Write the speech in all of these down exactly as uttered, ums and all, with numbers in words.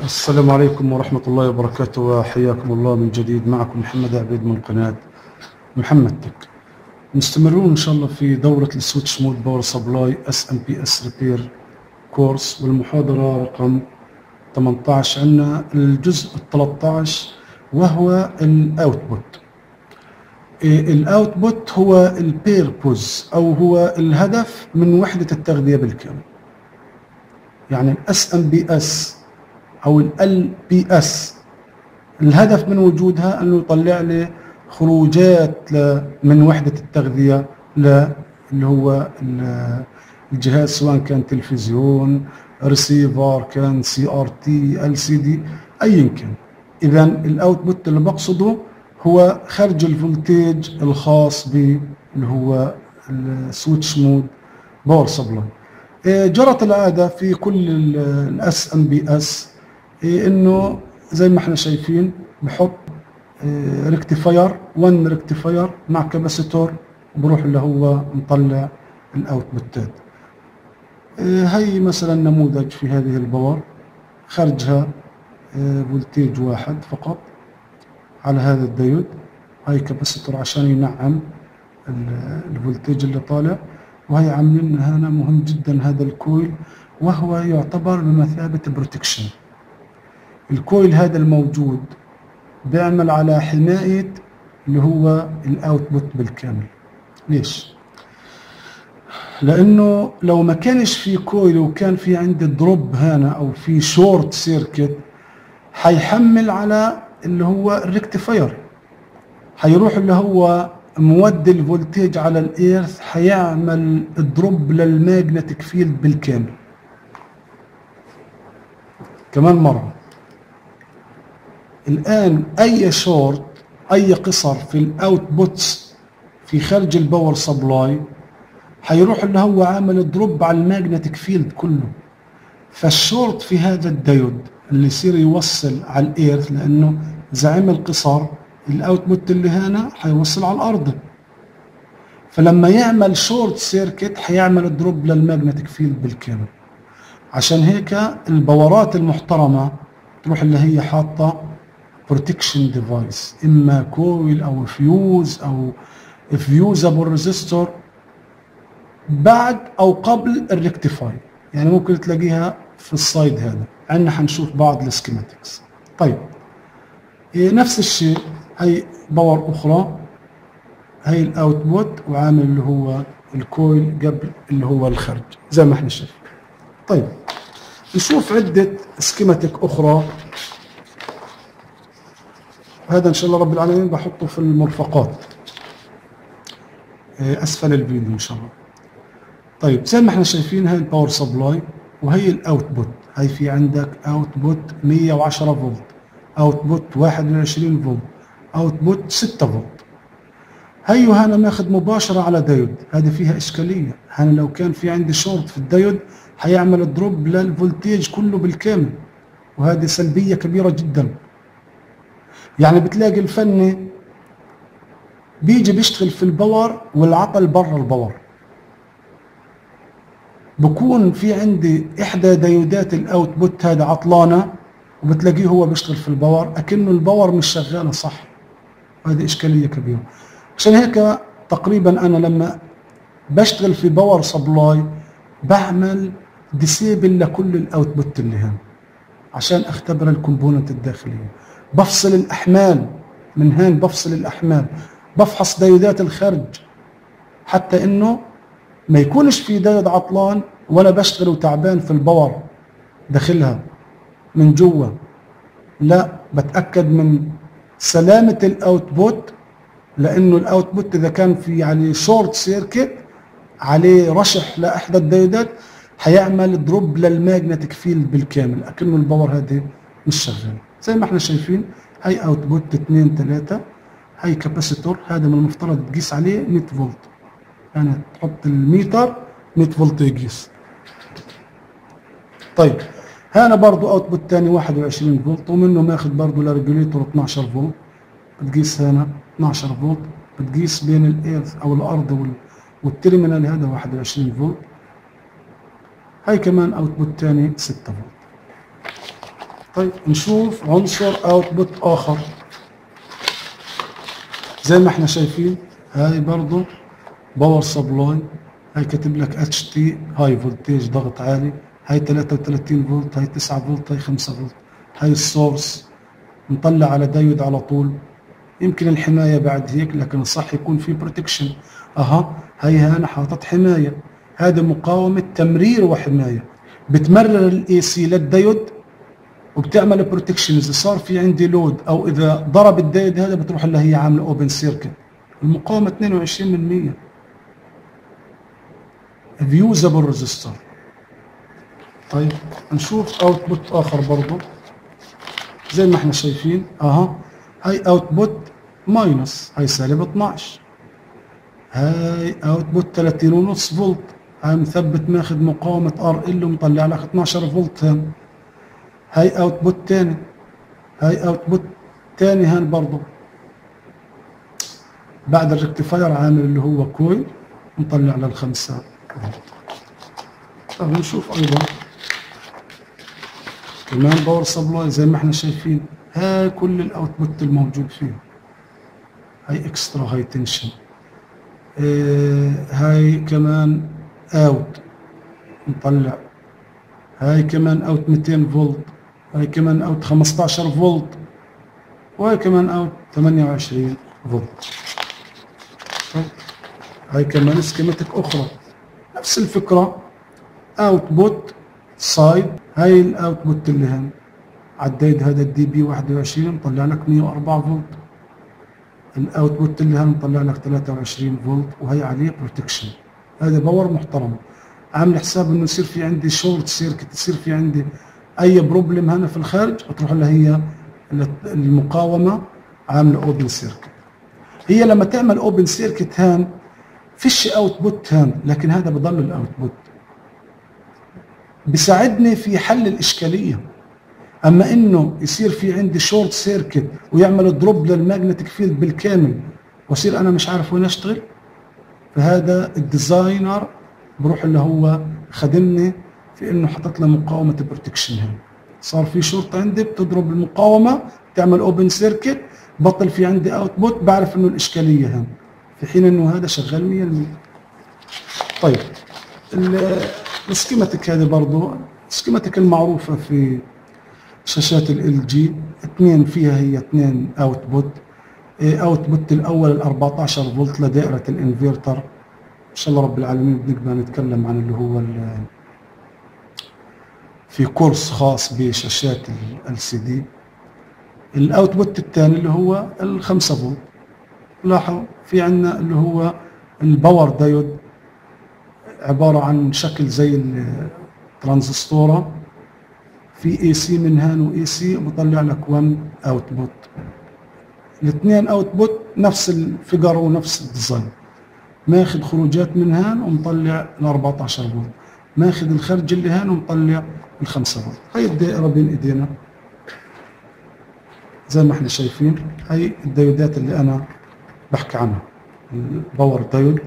السلام عليكم ورحمة الله وبركاته، وحياكم الله من جديد. معكم محمد عبيد من قناة محمد تك. مستمرون إن شاء الله في دورة السويتش مود باور سبلاي اس ام بي اس ريبير كورس، والمحاضرة رقم ثمانية عشر. عندنا الجزء ثلاثة عشر وهو الاوتبوت. الاوتبوت هو البيربوز او هو الهدف من وحدة التغذية بالكامل. يعني الاس ام بي اس او ال بي اس الهدف من وجودها انه يطلع لي خروجات من وحدة التغذية اللي هو الجهاز، سواء كان تلفزيون، ريسيفر، كان سي ار تي، ال سي دي، ايا كان. اذا الاوتبوت اللي بقصده هو خرج الفولتيج الخاص ب اللي هو السويتش مود باور سبلاي. جرت العادة في كل الاس ام بي اس انه زي ما احنا شايفين بحط ريكتيفاير واحد ريكتيفاير مع كاباسيتور، وبروح اللي هو مطلع الاوتبوتات. هي مثلا نموذج في هذه الباور، خرجها فولتيج واحد فقط على هذا الديود. هاي كاباسيتور عشان ينعم الفولتيج اللي طالع، وهي عاملين هنا مهم جدا هذا الكويل، وهو يعتبر بمثابة بروتكشن. الكويل هذا الموجود بيعمل على حماية اللي هو الاوتبوت بالكامل. ليش؟ لانه لو ما كانش في كويل وكان في عندي دروب هنا او في شورت سيركت، حيحمل على اللي هو الريكتيفاير، حيروح اللي هو مودي الفولتيج على الايرث، حيعمل دروب للماجنتيك فيلد بالكامل. كمان مرة، الآن أي شورت، أي قصر في الأوتبوتس في خارج الباور سبلاي، حيروح اللي هو عامل دروب على الماجنتيك فيلد كله. فالشورت في هذا الديود اللي يصير يوصل على الإيرث، لأنه زعم القصر الأوتبوت اللي هنا حيوصل على الأرض، فلما يعمل شورت سيركت حيعمل دروب للماجنتيك فيلد بالكامل. عشان هيك الباورات المحترمة تروح اللي هي حاطة بروتكشن ديفايس، اما كويل او فيوز او فيوزابل ريزيستور بعد او قبل الريكتيفاي. يعني ممكن تلاقيها في السايد هذا. عندنا حنشوف بعض السكيماتكس. طيب، نفس الشيء، هي باور اخرى، هي الاوتبوت وعامل اللي هو الكويل قبل اللي هو الخرج زي ما احنا شايفين. طيب، نشوف عدة سكيماتيك اخرى. هذا ان شاء الله رب العالمين بحطه في المرفقات اسفل الفيديو ان شاء الله. طيب، زي ما احنا شايفين هاي الباور سبلاي وهي الاوتبوت. هاي في عندك اوتبوت مية وعشرة فولت، اوتبوت واحد وعشرين فولت، اوتبوت ستة فولت. هي وهنا ماخذ مباشرة على ديود. هذه فيها اشكالية. هنا لو كان في عندي شورت في الديود حيعمل دروب للفولتيج كله بالكامل، وهذه سلبية كبيرة جدا. يعني بتلاقي الفني بيجي بيشتغل في الباور والعطل برا الباور. بكون في عندي احدى ديودات الاوتبوت هذا عطلانه، وبتلاقيه هو بيشتغل في الباور اكنه الباور مش شغاله صح. هذه اشكاليه كبيره. عشان هيك تقريبا انا لما بشتغل في باور سبلاي بعمل ديسيبل لكل الاوتبوت اللي هنا عشان اختبر الكومبوننت الداخليه. بفصل الاحمال من هون، بفصل الاحمال، بفحص ديودات الخرج حتى انه ما يكونش في ديود عطلان ولا بشتغل وتعبان في الباور داخلها من جوا. لا، بتاكد من سلامه الاوتبوت، لانه الاوتبوت اذا كان في عليه شورت سيركت، عليه رشح لاحدى الديودات، حيعمل دروب للماجنتيك فيلد بالكامل اكنه الباور هذه مش شغال. زي ما احنا شايفين هاي اوتبوت اثنين ثلاثة، هاي كاباسيتور. هذا من المفترض تقيس عليه مية فولت، يعني تحط الميتر مية فولت يقيس. طيب، هنا برضو اوتبوت ثاني واحد وعشرين فولت، ومنه ماخذ برضو لريجوليتور اثناشر فولت. بتقيس هنا اثناشر فولت، بتقيس بين الايرث او الارض والتيرمينال هذا واحد وعشرين فولت. هاي كمان اوتبوت ثاني ستة فولت. طيب نشوف عنصر اوتبوت اخر. زي ما احنا شايفين هاي برضو باور سبلاي، هاي كاتب لك اتش تي هاي فولتيج ضغط عالي، هاي ثلاثة وثلاثين فولت، هاي تسعة فولت، هاي خمسة فولت. هاي السورس نطلع على دايود على طول. يمكن الحماية بعد هيك، لكن الصح يكون في بروتكشن. اها هاي انا حاطط حماية، هذا مقاومة تمرير وحماية بتمرر الاي سي للدايود وبتعمل بروتكشن. اذا صار في عندي لود او اذا ضرب الدايود هذا بتروح اللي هي عامله اوبن سيركت. المقاومة اثنين وعشرين بالمئة فيوزابل ريزستور. طيب نشوف اوتبوت اخر برضه زي ما احنا شايفين. اها هاي اوتبوت ماينس، هاي سالب اثناشر. هاي اوتبوت ثلاثين ونص فولت، هاي مثبت ماخذ مقاومة ار ال ومطلع لك اثناشر فولت. هان هاي اوتبوت ثاني، هاي اوتبوت ثاني هان برضه بعد الريكتيفاير عامل اللي هو كويل مطلع للخمسة. طيب نشوف ايضا كمان باور سبلاي زي ما احنا شايفين. هاي كل الاوتبوت الموجود فيه، هاي اكسترا، هاي تنشن، اه هاي كمان اوت نطلع، هاي كمان اوت مئتين فولت، هاي كمان اوت خمستاشر فولت، وهاي كمان اوت ثمانية وعشرين فولت. هاي كمان سكيماتيك اخرى نفس الفكره. اوتبوت سايد، هاي الاوتبوت اللي هن عديت هذا الدي بي واحد وعشرين مطلع لك مئة وأربعة فولت. الاوتبوت اللي هن مطلع لك ثلاثة وعشرين فولت، وهي عليه بروتكشن. هذا باور محترم. عامل حساب انه يصير في عندي شورت سيركت، يصير في عندي اي بروبلم هنا في الخارج بتروح اللي هي المقاومه عامله اوبن سيركت. هي لما تعمل اوبن سيركت هان فيش اوتبوت هان، لكن هذا بضل الاوتبوت بيساعدني في حل الاشكاليه. اما انه يصير في عندي شورت سيركت ويعمل دروب للماجنتيك فيلد بالكامل واصير انا مش عارف وين اشتغل، فهذا الديزاينر بروح اللي هو خدمني في انه حطت له مقاومه بروتكشن. هنا صار في شورت عندي بتضرب المقاومه تعمل اوبن سيركت، بطل في عندي اوتبوت، بعرف انه الاشكاليه هنا، في حين انه هذا شغال مية بالمية. طيب السكيماتيك هذه برضه السكيماتيك المعروفه في شاشات ال جي، اثنين فيها هي اثنين اوتبوت. اوتبوت الاول ال أربعتاشر فولت لدائره الانفرتر، ان شاء الله رب العالمين بنقدر نتكلم عن اللي هو في كورس خاص بشاشات ال سي دي. الاوتبوت الثاني اللي هو ال خمسة فولت. لاحظوا في عندنا اللي هو الباور دايود، عباره عن شكل زي الترانزستوره، في اي سي من هان واي سي بطلع لك واحد اوتبوت. الاثنين اوتبوت نفس الفيجر ونفس الديزاين، ماخذ خروجات من هان ومطلع ال أربعتاشر فولت، ماخذ الخرج اللي هان ومطلع ال خمسة فولت. هي الدائره بين ايدينا زي ما احنا شايفين. هي الديودات اللي انا بحكي عنها، الباور دايود.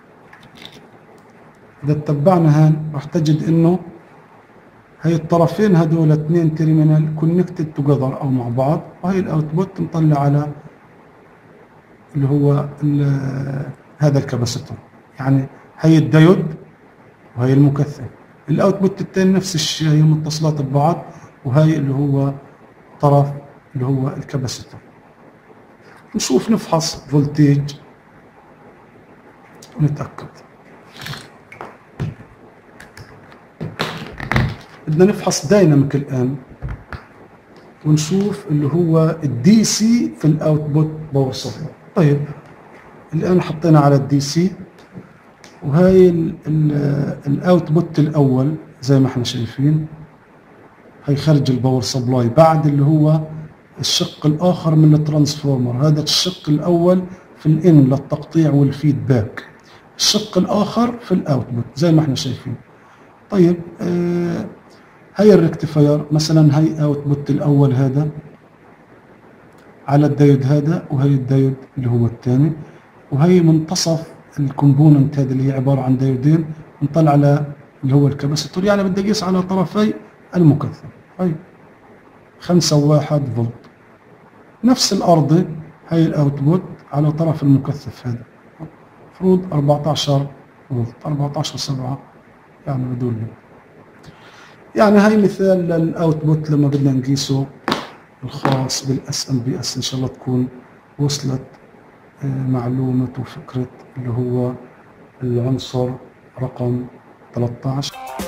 اذا تتبعنا هان راح تجد انه هي الطرفين هذول اثنين تيرمينال كونكتد توجذر او مع بعض، وهي الاوتبوت مطلع على اللي هو هذا الكاباسيتور. يعني هي الدايود وهي المكثف. الاوتبوت الثاني نفس الشيء، هي متصلات ببعض، وهي اللي هو طرف اللي هو الكاباسيتور. نشوف نفحص فولتيج ونتاكد. بدنا نفحص دايناميك الان ونشوف اللي هو الدي سي في الاوتبوت باور سبلاي. طيب الان حطينا على الدي سي، وهي الاوتبوت الاول زي ما احنا شايفين، هي خرج الباور سبلاي بعد اللي هو الشق الاخر من الترانسفورمر. هذا الشق الاول في الان للتقطيع والفيدباك، الشق الاخر في الاوتبوت زي ما احنا شايفين. طيب آه هي الريكتيفاير مثلا، هي اوتبوت الاول هذا على الدايود هذا، وهي الدايود اللي هو الثاني، وهي منتصف الكومبوننت هذا اللي هي عباره عن دايودين نطلع على اللي هو الكاباسيتور. يعني بدي اقيس على طرفي المكثف. طيب خمسة وواحد فولت. نفس الأرضي هاي الأوتبوت على طرف المكثف هذا مفروض أربعة عشر فولت، أربعة عشر سبعة يعني بدون لود. يعني هاي مثال للأوتبوت لما بدنا نقيسه الخاص بالاس ام بي اس. ان شاء الله تكون وصلت معلومة وفكرة اللي هو العنصر رقم ثلاثة عشر.